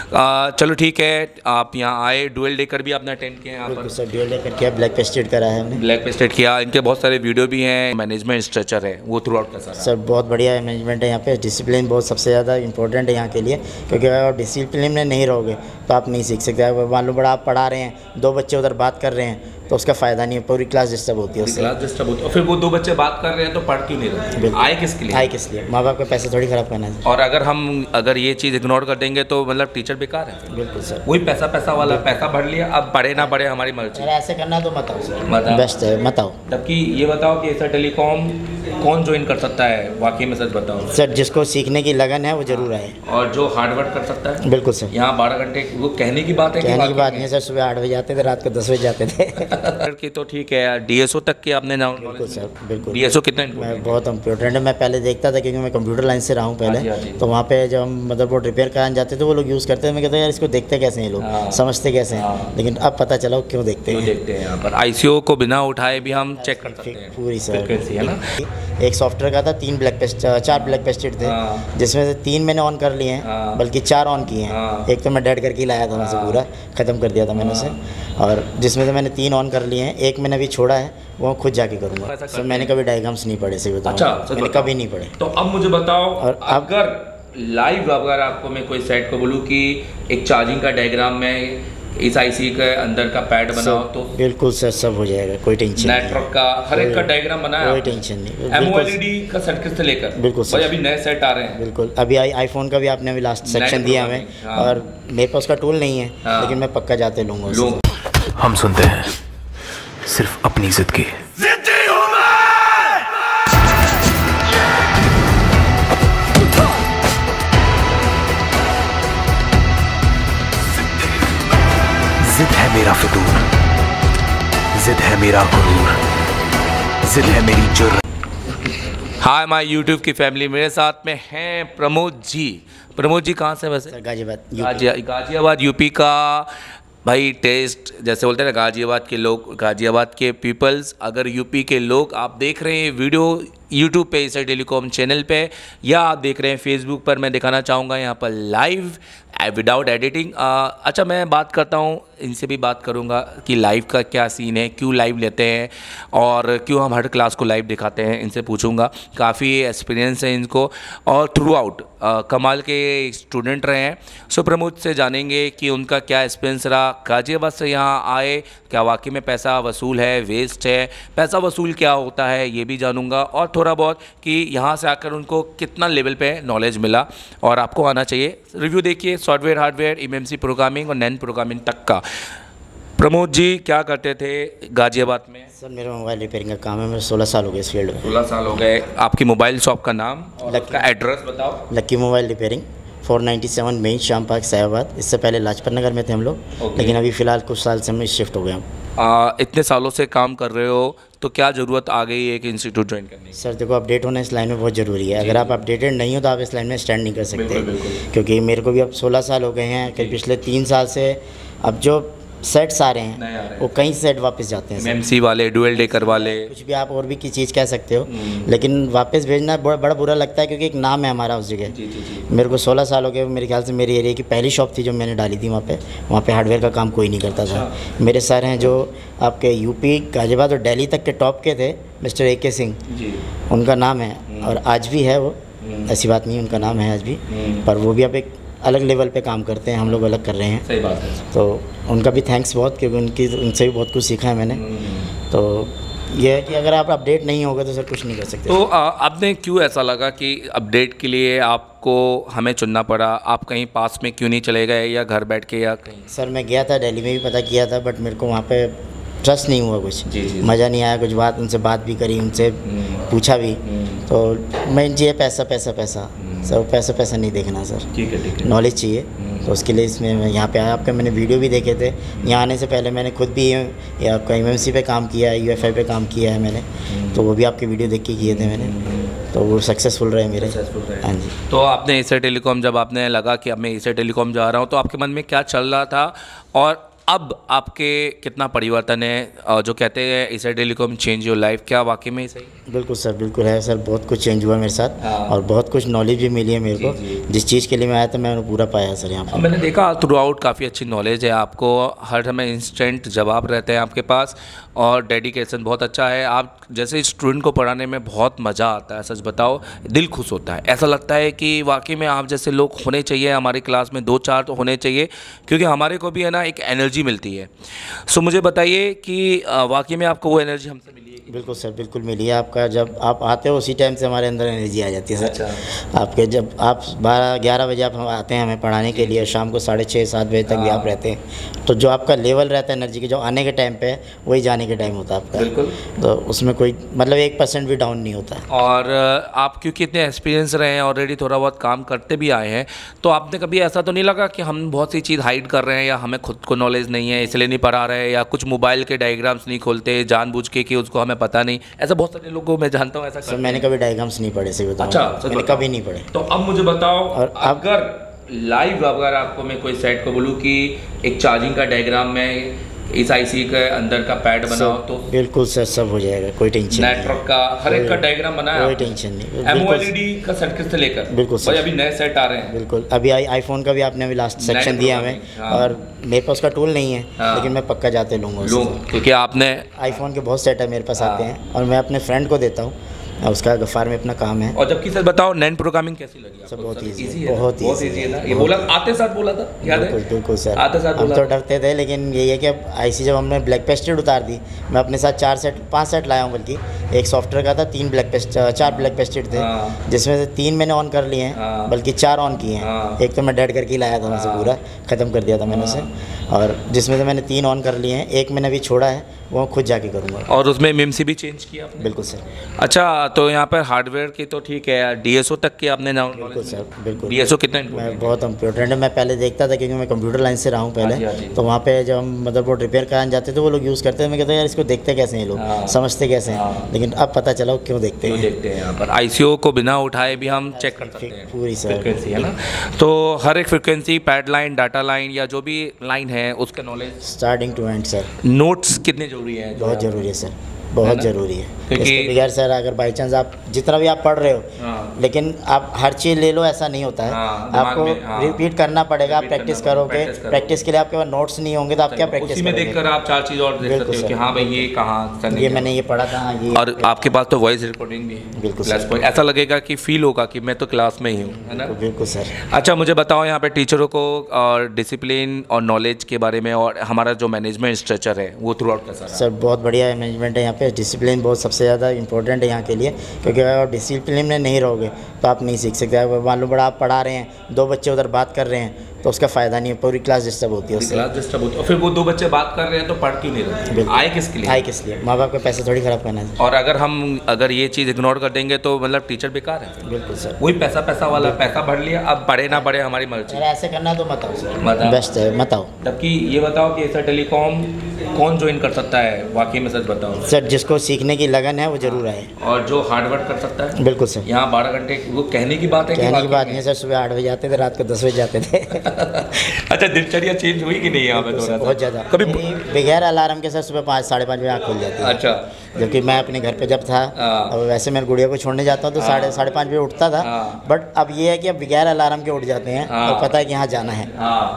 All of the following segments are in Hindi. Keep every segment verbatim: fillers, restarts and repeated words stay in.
आ, चलो ठीक है, आप यहाँ आए, डुअल डेकर भी आपने अटेंड किया यहाँ पर? सर डुअल डेकर किया, ब्लैक पेस्टेड करा है हमने। ब्लैक पेस्टेड किया, इनके बहुत सारे वीडियो भी हैं। मैनेजमेंट स्ट्रक्चर है वो थ्रू आउट कैसा? सर बहुत बढ़िया मैनेजमेंट है यहाँ पे, डिसिप्लिन बहुत सबसे ज़्यादा इंपॉर्टेंट है यहाँ के लिए, क्योंकि अगर आप डिसिप्लिन में नहीं रहोगे तो आप नहीं सीख सकते। मान लो बड़ा आप पढ़ा रहे हैं, दो बच्चे उधर बात कर रहे हैं तो उसका फ़ायदा नहीं है, पूरी क्लास डिस्टर्ब होती है उससे। क्लास डिस्टर्ब होती है, और फिर वो दो बच्चे बात कर रहे हैं तो पढ़ क्यों नहीं रहे? आए किसके लिए? आए किस लिए? माँ बाप का पैसे थोड़ी ख़राब करना है। और अगर हम अगर ये चीज़ इग्नोर कर देंगे तो मतलब टीचर बेकार है। बिल्कुल सर, वही पैसा पैसा वाला, पैसा भर लिया, अब पढ़े ना पढ़े हमारी मर्जी। अगर ऐसे करना तो मत आओ सर, मत आओ। बेस्ट है मत आओ। जबकि ये बताओ कि एसर टेलीकॉम कौन ज्वाइन कर सकता है? वाकई में सच बताओ सर, जिसको सीखने की लगन है वो जरूर आए, और जो हार्ड वर्क कर सकता है। बिल्कुल सर, यहाँ बारह घंटे वो कहने की बात है, कहने की बात नहीं है सर। सुबह आठ बजे आते थे, रात को दस बजे जाते थे की तो ठीक है यार, डीएसओ तक के आपने नाम? बिल्कुल सर, बिल्कुल। डीएसओ कितना? मैं बहुत इम्पोर्टेंट है। मैं पहले देखता था क्योंकि मैं कंप्यूटर लाइन से रहा हूँ पहले, तो वहाँ पे जब हम मदरबोर्ड रिपेयर कराने जाते थे वो लोग यूज़ करते थे, मैं कहता यार इसको देखते कैसे हैं लोग, समझते कैसे हैं, लेकिन अब पता चला क्यों देखते हैं। देखते हैं यहाँ पर आईसीओ को बिना उठाए भी हम चेक कर सकते हैं पूरी सर, है ना? एक सॉफ्टवेयर का था, तीन ब्लैक पेस्ट चार ब्लैक पेस्टेड थे, जिसमें से तीन मैंने ऑन कर लिए हैं, बल्कि चार ऑन किए हैं। एक तो मैं डेड करके लाया था वहाँ से, पूरा ख़त्म कर दिया था मैंने उसे, और जिसमें से मैंने तीन ऑन कर लिए हैं, एक मैंने अभी छोड़ा है, वो खुद जाके करूँगा। सर मैंने कभी डायग्राम्स नहीं पढ़े, सही बताऊँ। अच्छा, मैंने कभी नहीं पढ़े। तो अब मुझे बताओ, और अगर लाइव अगर आपको मैं कोई सेट को बोलूँ कि एक चार्जिंग का डायग्राम में इस आईसी के अंदर का पैड बनाओ तो? बिल्कुल सर, सब हो जाएगा, कोई टेंशन नहीं। नेटवर्क का हर एक का डायग्राम बनाया, कोई टेंशन नहीं। एमओएलईडी का सर्किट से लेकर बिल्कुल सर, अभी नए सेट आ रहे हैं। बिल्कुल, अभी आई आईफोन का भी आपने अभी लास्ट सेक्शन दिया हमें, और मेरे पास उसका टूल नहीं है, लेकिन मैं पक्का जाते लूँगा। हम सुनते हैं सिर्फ अपनी इज्जत की। जिद है मेरा फितूर, जिद है मेरा गुरूर, जिद है मेरी जुर्रत। हाय माय यूट्यूब की फैमिली, मेरे साथ में हैं प्रमोद जी। प्रमोद जी कहाँ से वैसे? गाजियाबाद, गाजियाबाद यूपी का। भाई टेस्ट जैसे बोलते हैं ना, गाजियाबाद के लोग, गाजियाबाद के पीपल्स, अगर यूपी के लोग आप देख रहे हैं वीडियो यूट्यूब पे एसर टेलीकॉम चैनल पे, या आप देख रहे हैं फेसबुक पर, मैं दिखाना चाहूँगा यहाँ पर लाइव विदाउट एडिटिंग। अच्छा, मैं बात करता हूँ, इनसे भी बात करूँगा कि लाइव का क्या सीन है, क्यों लाइव लेते हैं और क्यों हम हर क्लास को लाइव दिखाते हैं, इनसे पूछूँगा। काफ़ी एक्सपीरियंस है इनको, और थ्रू आउट कमाल के स्टूडेंट रहे हैं। सो प्रमोद से जानेंगे कि उनका क्या एक्सपीरियंस रहा, गाजियाबाद से यहाँ आए, क्या वाकई में पैसा वसूल है, वेस्ट है, पैसा वसूल क्या होता है ये भी जानूँगा, और थोड़ा बहुत कि यहाँ से आकर उनको कितना लेवल पे नॉलेज मिला और आपको आना चाहिए। रिव्यू देखिए सॉफ्टवेयर, हार्डवेयर, एमएमसी प्रोग्रामिंग और नैन प्रोग्रामिंग तक का। प्रमोद जी क्या करते थे गाजियाबाद में? सर मेरा मोबाइल रिपेयरिंग का काम है, मेरे सोलह साल हो गए इस फील्ड में। सोलह साल हो गए। आपकी मोबाइल शॉप का नाम और का एड्रेस बताओ? Lucky mobile repairing, four ninety seven main Shyam park Sahibabad. इससे पहले लाजपत नगर में थे हम लोग, लेकिन अभी फ़िलहाल कुछ साल से हम शिफ्ट हो गए हम। आ, इतने सालों से काम कर रहे हो तो क्या ज़रूरत आ गई एक इंस्टीट्यूट ज्वाइन करने की? सर देखो, अपडेट होना इस लाइन में बहुत ज़रूरी है। अगर आप अपडेटेड नहीं हो तो आप इस लाइन में स्टैंड नहीं कर सकते। बिल्कुल, बिल्कुल। क्योंकि मेरे को भी अब सोलह साल हो गए हैं, कि पिछले तीन साल से अब जो सेट्स आ रहे हैं वो कई सेट वापस जाते हैं, एमएमसी वाले, डुअल डेकर वाले, कुछ भी आप और भी की चीज़ कह सकते हो, लेकिन वापस भेजना बड़ा बड़ा बुरा लगता है, क्योंकि एक नाम है हमारा उस जगह। मेरे को सोलह साल हो गए, मेरे ख्याल से मेरी एरिया की पहली शॉप थी जो मैंने डाली थी वहाँ पे। वहाँ पे हार्डवेयर का काम कोई नहीं करता था। मेरे सर हैं जो आपके यूपी, गाजियाबाद और दिल्ली तक के टॉप के थे, मिस्टर ए के सिंह, उनका नाम है, और आज भी है वो, ऐसी बात नहीं, उनका नाम है आज भी, पर वो भी अब एक अलग लेवल पे काम करते हैं, हम लोग अलग कर रहे हैं। सही बात है। तो उनका भी थैंक्स बहुत, क्योंकि उनकी उनसे भी बहुत कुछ सीखा है मैंने। तो ये है कि अगर आप अपडेट नहीं होगा तो सर कुछ नहीं कर सकते। तो आपने क्यों ऐसा लगा कि अपडेट के लिए आपको हमें चुनना पड़ा? आप कहीं पास में क्यों नहीं चले गए, या घर बैठ के, या कहीं? सर मैं गया था, दिल्ली में भी पता किया था, बट मेरे को वहाँ पे ट्रस्ट नहीं हुआ, कुछ मज़ा नहीं आया। कुछ बात उनसे बात भी करी, उनसे पूछा भी, तो मैं चाहिए पैसा पैसा पैसा सर, पैसा पैसा नहीं देखना सर, ठीक है ठीक है, नॉलेज चाहिए। तो उसके लिए इसमें मैं यहाँ पे आया। आपका मैंने वीडियो भी देखे थे, यहाँ आने से पहले मैंने खुद भी या आपका एमएमसी पे काम किया है, यूएफआई पे काम किया है मैंने, तो वो भी आपके वीडियो देख के किए थे मैंने, तो वो सक्सेसफुल रहे मेरे। हाँ जी। तो आपने एसर टेलीकॉम, जब आपने लगा कि अब मैं एसर टेलीकॉम जा रहा हूँ, तो आपके मन में क्या चल रहा था, और अब आपके कितना परिवर्तन है, और जो कहते हैं Asia telecom change your life, क्या वाकई में सही? बिल्कुल सर, बिल्कुल है सर, बहुत कुछ चेंज हुआ मेरे साथ। हाँ। और बहुत कुछ नॉलेज भी मिली है मेरे को, जिस चीज़ के लिए मैं आया था मैंने पूरा पाया सर यहाँ पर। मैंने देखा थ्रू आउट काफ़ी अच्छी नॉलेज है आपको, हर समय इंस्टेंट जवाब रहते हैं आपके पास, और डेडिकेशन बहुत अच्छा है। आप जैसे स्टूडेंट को पढ़ाने में बहुत मज़ा आता है, सच बताओ दिल खुश होता है। ऐसा लगता है कि वाकई में आप जैसे लोग होने चाहिए हमारी क्लास में, दो चार तो होने चाहिए, क्योंकि हमारे को भी है ना एक एनर्जी मिलती है। सो मुझे बताइए कि वाकई में आपको वो एनर्जी हमसे मिली है? बिल्कुल सर, बिल्कुल मिली है। आपका जब आप आते हो उसी टाइम से हमारे अंदर एनर्जी आ जाती है सर। अच्छा। आपके जब आप बारह ग्यारह बजे आप आते हैं हमें पढ़ाने के लिए, शाम को साढ़े छः सात बजे तक भी आप रहते हैं, तो जो आपका लेवल रहता है एनर्जी की, जो आने के टाइम पे है वही जाने के टाइम होता है आपका। बिल्कुल। तो उसमें कोई मतलब एक परसेंट भी डाउन नहीं होता। और आप क्योंकि इतने एक्सपीरियंस रहे हैं, ऑलरेडी थोड़ा बहुत काम करते भी आए हैं, तो आपने कभी ऐसा तो नहीं लगा कि हम बहुत सी चीज़ हाइड कर रहे हैं, या हमें खुद को नॉलेज नहीं है इसलिए नहीं पढ़ा रहे, या कुछ मोबाइल के डायग्राम्स नहीं खोलते जानबूझ के कि उसको हमें पता नहीं? ऐसा बहुत सारे लोगों को मैं जानता हूँ ऐसा। सर मैंने कभी डायग्राम्स नहीं पढ़े, सही बताऊँ। अच्छा, मैंने कभी नहीं पढ़े। तो अब मुझे बताओ, और अगर लाइव अगर आपको मैं कोई सेट को बोलूँ कि एक चार्जिंग का डायग्राम में इस आईसी के अंदर का पैड बनाओ, तो बिल्कुल सर सब हो जाएगा, कोई टेंशन नहीं। नेटवर्क का हर एक का डायग्राम बनाया, कोई टेंशन नहीं। एमओएलईडी का सर्किट से लेकर बिल्कुल सर, अभी नए सेट आ रहे हैं। बिल्कुल, अभी आई आईफोन का भी आपने अभी लास्ट सेक्शन दिया हमें। हाँ। और मेरे पास उसका टूल नहीं है। हाँ। लेकिन मैं पक्का जाते लूँगा क्योंकि आपने आईफोन के बहुत सेट है मेरे पास। हाँ। आते हैं और मैं अपने फ्रेंड को देता हूँ, उसका गफ़ार में अपना काम है। और जबकि सर बताओ नैन प्रोग्रामिंग कैसी लगी आपको? सब बहुत इजी है, बहुत इजी है ना। ये बोला आते साथ बोला था, याद है? बिल्कुल बिल्कुल सर, आते साथ हम तो डरते थे, लेकिन यही है कि अब आईसी जब हमने ब्लैक पेस्टेड उतार दी, मैं अपने साथ चार सेट पांच सेट लाया हूँ, बल्कि एक सॉफ्टवेयर का था, तीन ब्लैक पेस्ट चार ब्लैक पेस्टेड थे। हाँ। जिसमें से तीन मैंने ऑन कर लिए हैं। हाँ। बल्कि चार ऑन किए हैं। हाँ। एक तो मैं डेड करके लाया था उनसे, पूरा ख़त्म कर दिया था मैंने उसे, और जिसमें से मैंने तीन ऑन कर लिए हैं, एक मैंने अभी छोड़ा है, वो खुद जाके करूँगा। और उसमें मेमसी भी चेंज किया आपने? बिल्कुल सर। अच्छा, तो यहाँ पर हार्डवेयर की तो ठीक है, डीएसओ तक की आपने ना? बिल्कुल सर, बिल्कुल। डीएसओ कितना? मैं बहुत इम्पोर्टेंट है, मैं पहले देखता था क्योंकि मैं कंप्यूटर लाइन से रहा हूँ पहले। तो वहाँ पे जब हम मदरबोर्ड रिपेयर कराने जाते थे, वो लोग यूज़ करते थे, मैं कहता यार इसको देखते कैसे हैं लोग, समझते कैसे हैं, लेकिन अब पता चला क्यों देखते हैं। देखते हैं यहाँ पर आईसीओ को बिना उठाए भी हम चेक कर सकते हैं पूरी फ्रिक्वेंसी, है ना? तो हर एक frequency, pad line, data line या जो भी लाइन है उसका knowledge starting to end sir. Notes कितने जरूरी हैं? बहुत जरूरी है सर, बहुत ज़रूरी है, क्योंकि बगैर सर अगर बाई चांस आप जितना भी आप पढ़ रहे हो, हाँ। लेकिन आप हर चीज़ ले लो ऐसा नहीं होता है। हाँ, आपको हाँ, रिपीट करना पड़ेगा, आप प्रैक्टिस करोगे, प्रैक्टिस के लिए आपके पास नोट्स नहीं होंगे तो आप क्या प्रैक्टिस करोगे? देखकर आप चार चीज़ और देख सकते हो कि हाँ भाई ये कहाँ, ये मैंने ये पढ़ा था, ये। और आपके पास तो वॉइस रिकॉर्डिंग भी है। बिल्कुल, ऐसा लगेगा कि फील होगा कि मैं तो क्लास में ही हूँ, है ना? बिल्कुल सर। अच्छा, मुझे बताओ यहाँ पे टीचरों को और डिसिप्लिन और नॉलेज के बारे में, और हमारा जो मैनेजमेंट स्ट्रक्चर है वो थ्रू आउट कैसा? सर बहुत बढ़िया मैनेजमेंट है यहाँ पे, डिसिप्लिन बहुत सबसे ज़्यादा इंपॉर्टेंट है यहाँ के लिए, क्योंकि अगर आप डिसिप्लिन में नहीं रहोगे तो आप नहीं सीख सकते। मान लो बड़ा आप पढ़ा रहे हैं, दो बच्चे उधर बात कर रहे हैं तो उसका फ़ायदा नहीं है, पूरी क्लास डिस्टर्ब होती है उससे। क्लास डिस्टर्ब होती है, और फिर वो दो बच्चे बात कर रहे हैं तो पढ़ क्यों नहीं रहे? आए किसके लिए? आए किस लिए? माँ बाप के पैसे थोड़ी ख़राब करना है। और अगर हम अगर ये चीज़ इग्नोर कर देंगे तो मतलब टीचर बेकार है। बिल्कुल सर, वही पैसा पैसा वाला, पैसा भर लिया, अब पढ़े ना पढ़े हमारी मर्जी। अगर ऐसे करना तो मत आओ सर, बेस्ट है मत आओ। जबकि ये बताओ कि एशिया टेलीकॉम कौन ज्वाइन कर सकता है? वाकई में सच बताओ सर, जिसको सीखने की लगन है वो जरूर आए, और जो हार्ड वर्क कर सकता है। बिल्कुल सर। यहाँ बारह घंटे वो कहने की बात है, कहने की बात नहीं सर, सुबह आठ बजे आते थे, रात को दस बजे जाते थे। अच्छा, दिनचर्या चेंज हुई कि नहीं यहाँ पे? बहुत ज़्यादा, कभी बगैर अलार्म के सर सुबह पाँच साढ़े पाँच बजे आँख खुल जाती है। अच्छा, जबकि मैं अपने घर पे जब था, अब वैसे मैं गुड़िया को छोड़ने जाता हूँ तो साढ़े साढ़े पाँच बजे उठता था, बट अब ये है कि अब बगैर अलार्म के उठ जाते हैं और पता है कि यहाँ जाना है,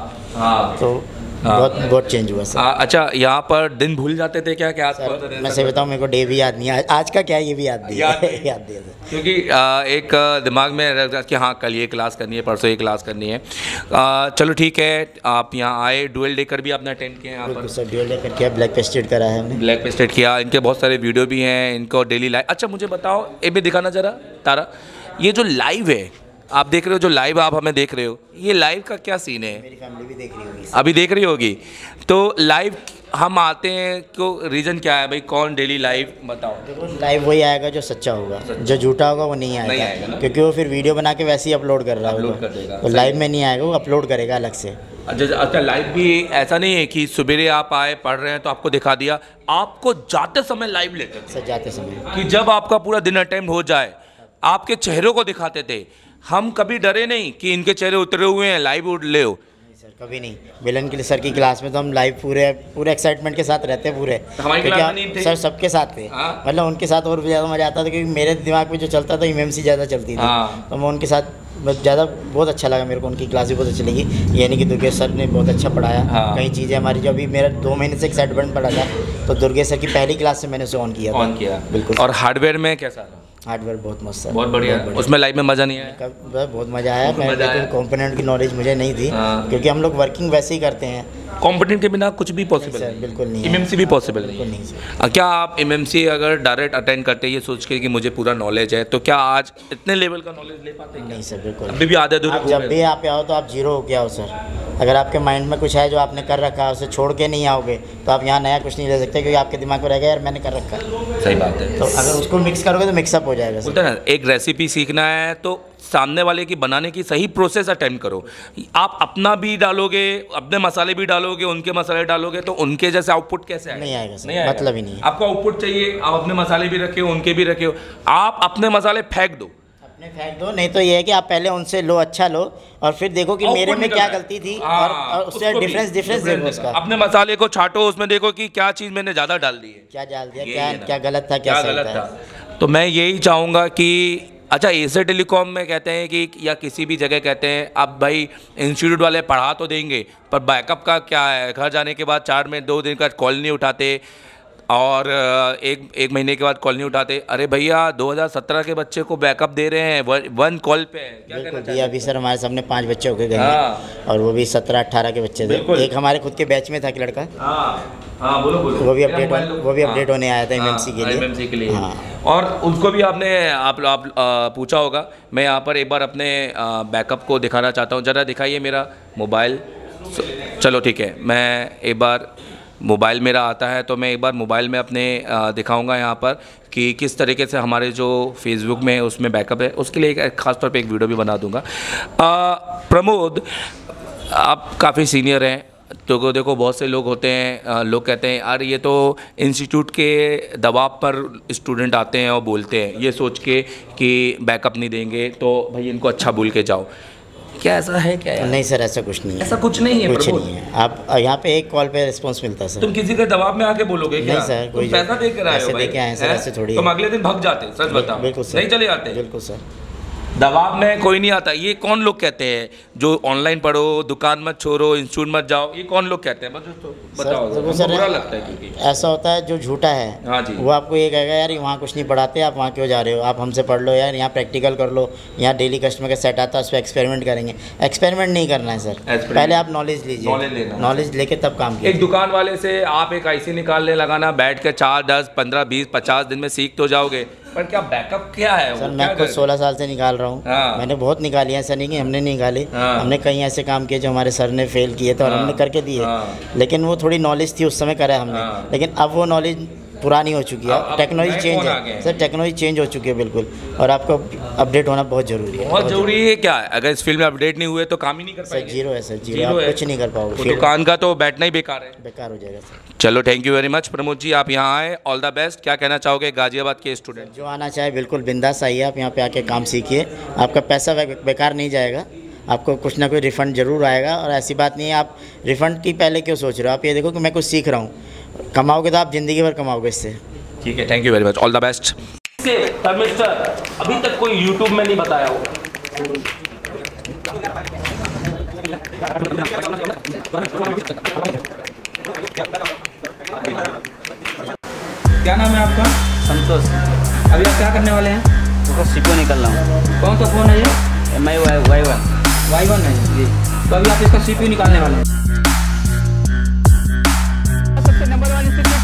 तो बहुत बहुत चेंज हुआ सर। अच्छा, यहाँ पर दिन भूल जाते थे क्या? क्या मैं सही बताऊँ, मेरे को डे भी याद नहीं है, आज का क्या ये भी याद नहीं है, याद दिया सर, क्योंकि एक दिमाग में रहता कि हाँ कल ये क्लास करनी है, परसों ये क्लास करनी है। चलो ठीक है, आप यहाँ आए, डुअल डेकर भी आपने अटेंड किया? यहाँ पर सर डुअल डेकर किया, ब्लैक पेस्टेड करा है हमने, ब्लैक पेस्टेड किया, इनके बहुत सारे वीडियो भी हैं, इनको डेली लाइव। अच्छा, मुझे बताओ, ये भी दिखाना जरा तारा, ये जो लाइव है आप देख रहे हो, जो लाइव आप हमें देख रहे हो, ये लाइव का क्या सीन है? मेरी फैमिली भी देख रही होगी, अभी देख रही होगी। तो लाइव हम आते हैं तो रीज़न क्या है भाई? कौन डेली लाइव बताओ? देखो, लाइव वही आएगा जो सच्चा होगा, जो झूठा होगा वो नहीं आएगा, नहीं आएगा, क्योंकि वो फिर वीडियो बना के वैसे ही अपलोड कर रहा होगा, तो लाइव में नहीं आएगा, वो अपलोड करेगा अलग से। अच्छा, लाइव भी ऐसा नहीं है कि सुबह आप आए पढ़ रहे हैं तो आपको दिखा दिया, आपको जाते समय लाइव लेते थे सर, जाते समय कि जब आपका पूरा दिन अटेंड हो जाए आपके चेहरों को दिखाते थे। हम कभी डरे नहीं कि इनके चेहरे उतरे हुए हैं, लाइव उठ ले हो। कभी नहीं। विलन के सर की क्लास में तो हम लाइव पूरे पूरे एक्साइटमेंट के साथ रहते हैं पूरे। तो हमारी क्लास में नहीं थे? सर सबके साथ थे। हाँ? मतलब उनके साथ और भी ज़्यादा मज़ा आता था क्योंकि मेरे दिमाग में जो चलता था एमएमसी ज़्यादा चलती थी। हाँ। तो मैं उनके साथ ज़्यादा बहुत अच्छा लगा मेरे को, उनकी क्लास भी बहुत अच्छी लगी। यानी कि दुर्गेश सर ने बहुत अच्छा पढ़ाया। हाँ। कई चीज़ें हमारी जो अभी मेरा दो महीने से एक्साइटमेंट पड़ा था तो दुर्गेश सर की पहली क्लास से मैंने उसे ऑन किया ऑन किया बिल्कुल। और हार्डवेयर में कैसा था? हार्डवेयर बहुत मस्त है, बहुत बढ़िया। उसमें लाइफ में मज़ा नहीं आया? बहुत मज़ा आया। मैं बिल्कुल कंपोनेंट की नॉलेज मुझे नहीं थी। हाँ। क्योंकि हम लोग वर्किंग वैसे ही करते हैं। कंपोनेंट के बिना कुछ भी पॉसिबल नहीं, नहीं बिल्कुल नहीं। एमएमसी भी पॉसिबल नहीं, नहीं सर। क्या आप एमएमसी अगर डायरेक्ट अटेंड करते हैं ये सोच के कि मुझे पूरा नॉलेज है तो क्या आज इतने लेवल का नॉलेज ले पाते हैं? नहीं सर बिल्कुल। अभी भी आधे अधूरे जब भी आप आओ तो आप जीरो हो के आओ सर। अगर आपके माइंड में कुछ है जो आपने कर रखा है उसे छोड़ के नहीं आओगे तो आप यहाँ नया कुछ नहीं ले सकते क्योंकि आपके दिमाग में रहेगा यार मैंने कर रखा है। सही बात है। तो अगर उसको मिक्स करोगे तो मिक्सअप हो जाएगा। बोलते हैं ना एक रेसिपी सीखना है तो सामने वाले की बनाने की सही प्रोसेस अटेम्प्ट करो। आप अपना भी डालोगे, अपने मसाले भी डालोगे, उनके मसाले डालोगे तो उनके जैसे आउटपुट कैसे आएगा? नहीं आएगा सर, नहीं आएगा। मतलब ही नहीं है। आपको आउटपुट चाहिए, आप अपने मसाले भी रखे हो, उनके भी रखे हो, आप अपने मसाले फेंक दो अपने फेंक दो। नहीं तो ये है कि आप पहले उनसे लो, अच्छा लो और फिर देखो कि मेरे में क्या गलती थी और, और उससे डिफरेंस डिफरेंस देखो उसका। अपने मसाले को छाटो, उसमें देखो कि क्या चीज़ मैंने ज़्यादा डाल दी है, क्या डाल दिया, क्या क्या गलत था, क्या गलत था। तो मैं यही चाहूँगा कि अच्छा एशिया टेलीकॉम में कहते हैं कि या किसी भी जगह कहते हैं अब भाई इंस्टीट्यूट वाले पढ़ा तो देंगे पर बैकअप का क्या है? घर जाने के बाद चार में दो दिन का कॉल नहीं उठाते और एक एक महीने के बाद कॉल नहीं उठाते। अरे भैया दो हज़ार सत्रह के बच्चे को बैकअप दे रहे हैं वन कॉल पे। क्या कहना चाहिए? अभी सर हमारे सामने पांच बच्चे हो गए हैं और वो भी सत्रह अट्ठारह के बच्चे थे। एक हमारे खुद के बैच में था कि लड़का, हाँ बोलो बोलो, वो भी अपडेट वो भी अपडेट होने आया था एमएमसी के लिए एमएमसी के लिए। हाँ। और उसको भी आपने आप, आप आ, पूछा होगा। मैं यहाँ पर एक बार अपने बैकअप को दिखाना चाहता हूँ, ज़रा दिखाइए मेरा मोबाइल। चलो ठीक है, मैं एक बार मोबाइल मेरा आता है तो मैं एक बार मोबाइल में अपने दिखाऊंगा यहाँ पर कि किस तरीके से हमारे जो फेसबुक में है उसमें बैकअप है। उसके लिए एक खास तौर पे एक वीडियो भी बना दूंगा। प्रमोद, आप काफ़ी सीनियर हैं तो देखो बहुत से लोग होते हैं, लोग कहते हैं यार ये तो इंस्टीट्यूट के दबाव पर स्टूडेंट आते हैं और बोलते हैं ये सोच के कि बैकअप नहीं देंगे तो भाई इनको अच्छा बोल के जाओ। क्या ऐसा है क्या यार? नहीं सर ऐसा कुछ नहीं है। ऐसा कुछ नहीं है, कुछ नहीं है। आप यहाँ पे एक कॉल पे रिस्पांस मिलता है सर। तुम किसी के दबाव में आके बोलोगे क्या? नहीं सर, तुम पैसा दे कर आए हो भाई, आए सर, ऐसे थोड़ी। तुम अगले दिन भाग जाते, सच बताओ। बिल्कुल सर, नहीं चले जाते। बिल्कुल सर, दबाव में कोई नहीं आता। ये कौन लोग कहते हैं जो ऑनलाइन पढ़ो, दुकान मत छोड़ो, इंस्टीट्यूट मत जाओ, ये कौन लोग कहते हैं? तो बताओ। तो सर बुरा लगता है क्योंकि ऐसा होता है जो झूठा है। हाँ जी। वो आपको ये कहेगा यार वहाँ कुछ नहीं पढ़ाते, आप वहाँ क्यों जा रहे हो, आप हमसे पढ़ लो यार, यहाँ प्रैक्टिकल कर लो, यहाँ डेली कस्टमर का सेट आता है उस पर एक्सपेरिमेंट करेंगे। एक्सपेरिमेंट नहीं करना है सर, पहले आप नॉलेज लीजिए, नॉलेज लेके तब काम कीजिए। एक दुकान वाले से आप एक आईसी निकालने लगाना, बैठ के चार दस पंद्रह बीस पचास दिन में सीख तो जाओगे, पर क्या बैकअप क्या है? सर मैं खुद सोलह साल से निकाल रहा हूँ। हाँ। मैंने बहुत निकाली है, ऐसा नहीं कि हमने नहीं निकाली। हाँ। हमने कई ऐसे काम किए जो हमारे सर ने फेल किए थे और हाँ। हमने करके दिए। हाँ। लेकिन वो थोड़ी नॉलेज थी उस समय करा हमने। हाँ। लेकिन अब वो नॉलेज पुरानी हो चुकी है, टेक्नोलॉजी चेंज है सर, टेक्नोलॉजी चेंज हो चुकी है बिल्कुल, और आपको अपडेट होना बहुत जरूरी है। बहुत जरूरी है। क्या है अगर इस फील्ड में अपडेट नहीं हुए तो काम ही नहीं कर पाएंगे। सर जीरो है सर, जीरो, आप कुछ नहीं कर पाओगे। दुकान का तो बैठना ही बेकार है, बेकार हो जाएगा सर। चलो thank you very much Pramod ji, आप यहाँ आए, ऑल द बेस्ट। क्या कहना चाहोगे गाजियाबाद के स्टूडेंट? जो आना चाहे बिल्कुल बिंदास आइए, आप यहाँ पे आके काम सीखिए, आपका पैसा बेकार नहीं जाएगा, आपको कुछ ना कुछ रिफ़ंड ज़रूर आएगा। और ऐसी बात नहीं है आप रिफ़ंड की पहले क्यों सोच रहे हो, आप ये देखो कि मैं कुछ सीख रहा हूँ, कमाओगे तो आप ज़िंदगी भर कमाओगे इससे। ठीक है, thank you very much, all the best. Mister अभी तक कोई यूट्यूब में नहीं बताया हो। क्या नाम है आपका? संतोष। अभी आप क्या करने वाले हैं? तो सीपो निकल रहा हूँ। कौन सा फ़ोन है ये? M I Y Y one Y one है जी। तो अभी आप इसका सीपीयू निकालने वाले हैं। सबसे नंबर वन इंस्टीट्यूट